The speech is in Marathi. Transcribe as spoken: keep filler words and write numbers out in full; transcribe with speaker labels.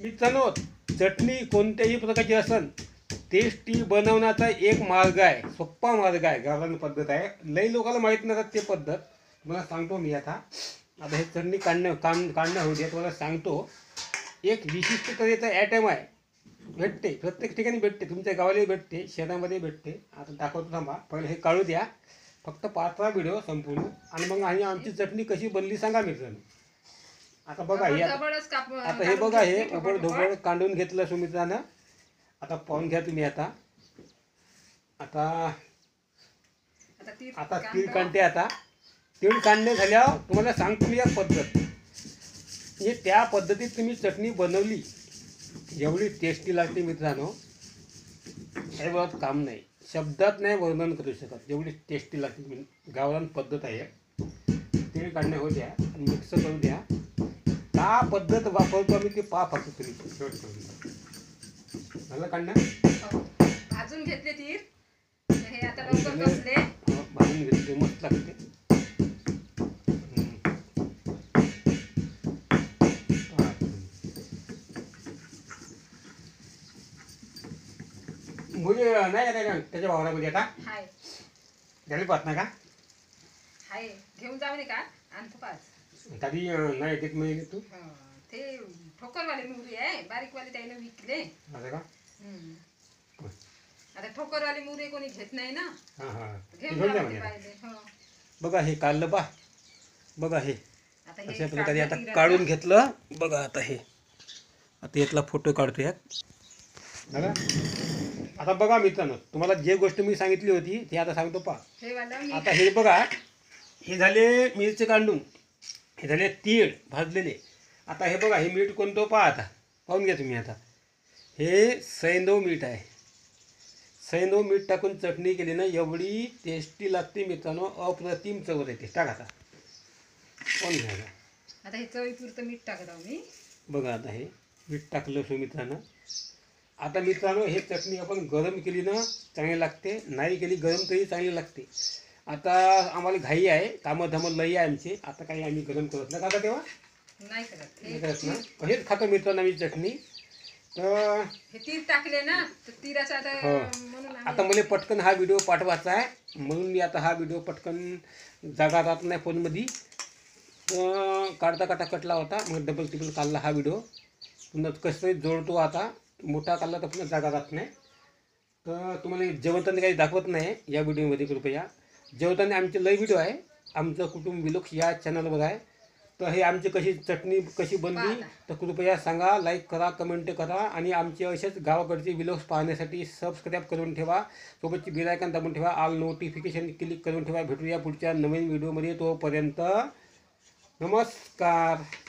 Speaker 1: मित्रांनो, चटणी कोणत्याही प्रकारची असन टेस्टी बनवण्याचा एक मार्ग आहे, सोप्पा मार्ग आहे, गावरान पद्धत आहे. लई लोकांना माहीत नसतात ते पद्धत. तुम्हाला सांगतो मी. आता आता हे चटणी काढणं काम काढणं होऊ द्या. तुम्हाला सांगतो एक विशिष्ट तऱ्हेचा ॲटम आहे, भेटते प्रत्येक ठिकाणी भेटते, तुमच्या गावालाही भेटते, शेतामध्ये भेटते. आता दाखवतो थांबा, पहिले हे काढू द्या, फक्त पाचवा व्हिडिओ संपूर्ण, आणि मग आणि आमची चटणी कशी बनली सांगा मित्रांनो. आता बघा हे आता हे बघा हे उबड धोबड काढून घेतलं सुमित्रानं. आता पाहून घ्या तुम्ही. आता आता आता तीळ काढते. आता तीळ काढणे झाल्यावर तुम्हाला सांगतो मी एक पद्धत, म्हणजे त्या पद्धतीत तुम्ही चटणी बनवली एवढी टेस्टी लागते मित्रांनो, हे बघत काम नाही, शब्दात नाही वर्णन करू शकत एवढी टेस्टी लागते. गावरान पद्धत आहे. तीळ काढणे होऊ द्या आणि मिक्स करू द्या. का पद्धत वापरतो आम्ही ते पहा फक्त तुम्ही. शेवट करून झालं काढणं.
Speaker 2: भाजून घेतले तीळ, हे आता लवकर कसले
Speaker 1: भाजून घेतले, मस्त लागते. मुली नाही नाही त्याच्या वावरामध्ये आता
Speaker 2: हाय
Speaker 1: झाली पाहत ना का
Speaker 2: हाय घेऊन जाऊ नये का आणतो पाच
Speaker 1: कधी नाही येत म्हणजे तू
Speaker 2: ते ठोकरवाले मुरी आहे, बारीकवाले त्याने विकले.
Speaker 1: असं का?
Speaker 2: आता ठोकरवाले मुरी कोणी घेत नाही ना.
Speaker 1: हां हां
Speaker 2: घेऊन जाऊ पाहिजे.
Speaker 1: बघा हे काढलं पा. बघा हे
Speaker 2: आता
Speaker 1: अशा प्रकारे आता काढून घेतलं. बघा आता हे आता यातला फोटो काढतो यात. आता बघा मित्रांनो, तुम्हाला जे गोष्ट मी सांगितली होती ते आता सांगतो पा. आता हे बघा, हे झाले मिरची काढून, हे झाले तीळ भाजलेले. आता हे बघा हे मीठ कोणतं पहा. आता पाहून घ्या तुम्ही. आता हे सैंधव मीठ आहे. सैंधव मीठ टाकून चटणी केली ना एवढी टेस्टी लागते मित्रांनो, अप्रतिम चव येते. टाका आता पाहून घ्या.
Speaker 2: आता हे चवीपुरतं मीठ टाकत आहो मी.
Speaker 1: बघा आता हे मीठ टाकलं सो मित्रांनो. आता मित्रांनो हे चटणी आपण गरम केली ना चांगली लागते, नाही केली गरम तरी चांगली लागते. आता आम्हाला घाई आहे, कामं धामं लई आहे आमचे. आता काही आम्ही गरम करत नाही का तेव्हा
Speaker 2: नाही करत
Speaker 1: नाही करत ना. हेच खातो मित्रांनो आम्ही चटणी. तर
Speaker 2: हे तीळ टाकले ना तर तीळाचा आता
Speaker 1: हो.
Speaker 2: म्हणून
Speaker 1: आता मला पटकन हा व्हिडिओ पाठवायचा आहे, म्हणून मी आता हा व्हिडिओ पटकन जागा राहत नाही फोनमध्ये. काढता काढता कटला होता, मग डबल टिबल काढला हा व्हिडिओ. पुन्हा कसं जोडतो, आता मोठा काढला तर पुन्हा जागा राहत नाही. तर तुम्हाला जेवताना काही दाखवत नाही या व्हिडिओमध्ये. कृपया जेवताना आमचे लई व्हिडिओ आहे, आमचं कुटुंब व्लॉग्स या चॅनलवर आहे. तर हे आमची कशी चटणी कशी बनली तर कृपया सांगा, लाईक करा, कमेंट करा, आणि आमचे असेच गावाकडचे व्लॉग्स पाहण्यासाठी सबस्क्राईब करून ठेवा. सोबतची बेल आयकॉन दाबून ठेवा, ऑल नोटिफिकेशन क्लिक करून ठेवा. भेटूया पुढच्या नवीन व्हिडिओमध्ये. तोपर्यंत नमस्कार.